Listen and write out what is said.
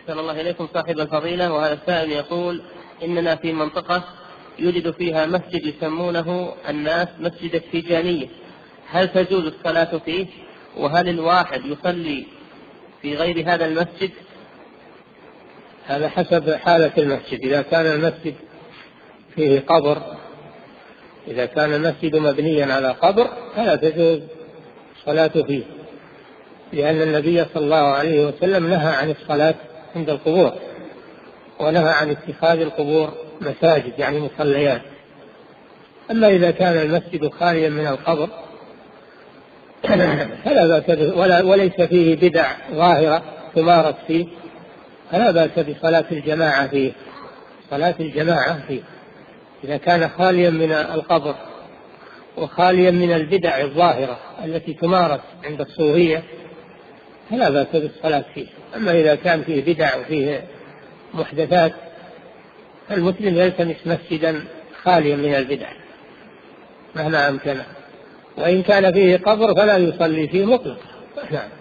أحسن الله إليكم صاحب الفضيلة. وهذا السائل يقول: إننا في منطقة يوجد فيها مسجد يسمونه الناس مسجد التيجانية، هل تجوز الصلاة فيه؟ وهل الواحد يصلي في غير هذا المسجد؟ هذا حسب حالة المسجد. إذا كان المسجد فيه قبر، إذا كان المسجد مبنيا على قبر فلا تجوز الصلاة فيه، لأن النبي صلى الله عليه وسلم نهى عن الصلاة عند القبور، ونهى عن اتخاذ القبور مساجد يعني مصليات. أما إذا كان المسجد خاليا من القبر فلا بأس، وليس فيه بدع ظاهرة تمارس فيه، فلا بأس بصلاة الجماعة فيه. صلاة الجماعة فيه إذا كان خاليا من القبر وخاليا من البدع الظاهرة التي تمارس عند الصوفية فلا بأس بالصلاة فيه. أما إذا كان فيه بدع وفيه محدثات المسلم يلتمس مسجدا خاليا من البدع مهما أمكنه، وإن كان فيه قبر فلا يصلي فيه مطلقا.